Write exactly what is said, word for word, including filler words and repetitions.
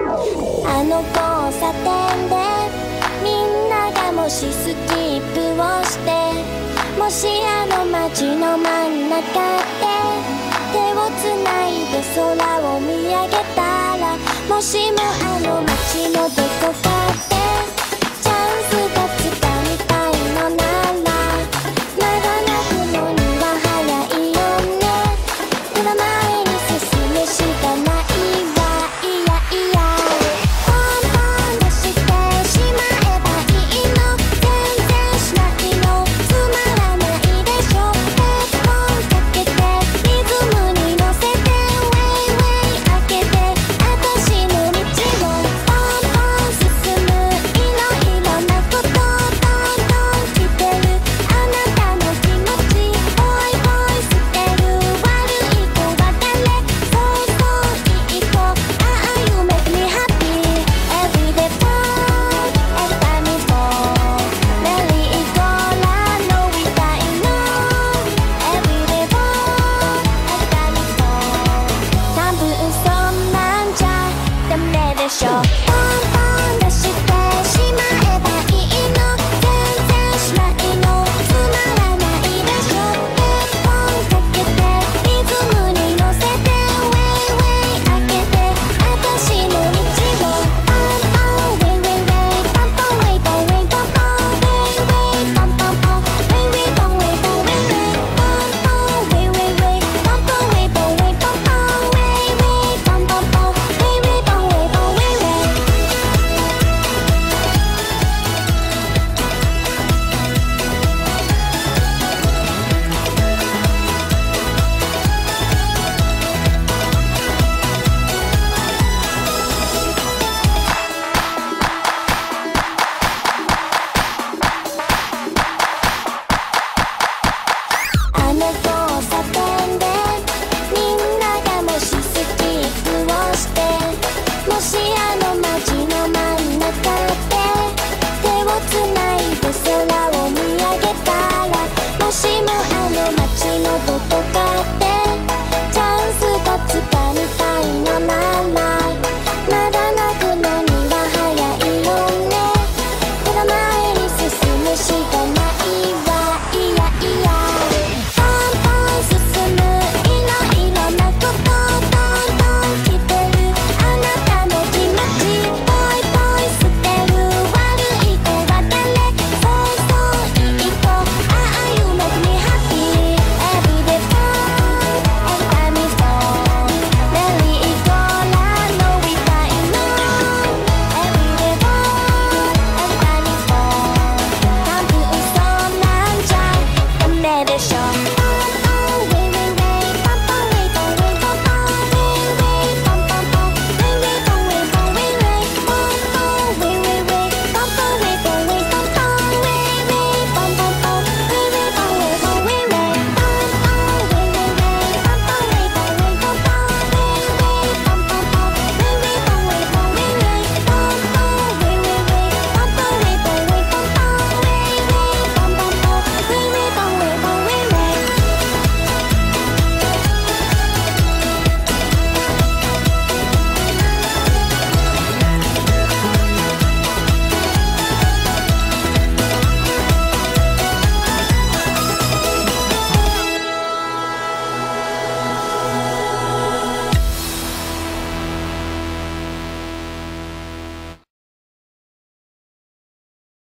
あの交差点でみんながもしスキップをして、もしあの街の真ん中で手をつないで空を見上げたら、もしもあの街のどこかでチャンスがつかみたいのなら、まだ泣くのには早いよね。ただ前に進むしかないわ。いやいやポンポンとしてしまえばいいの。全然しないのつまらないでしょ。ヘッドホンかけてリズムに乗せてウェイウェイ開けて私の道をポンポン進む。いろいろなことどんどん来てるあなたの気持ちボイボイ捨てる。悪い子は誰？そうそういい子。ああ You make me happy every day for every time we fall。 メリーゴーランドみたいの every day for every time we fall。 多分そんなんじゃダメでしょ。